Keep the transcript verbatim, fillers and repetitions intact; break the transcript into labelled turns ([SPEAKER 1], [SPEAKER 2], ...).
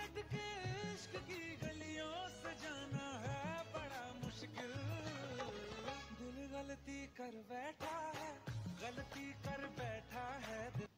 [SPEAKER 1] रात के इश्क की गलियों से जाना है बड़ा मुश्किल। दिल गलती कर बैठा है, गलती कर बैठा है दिल।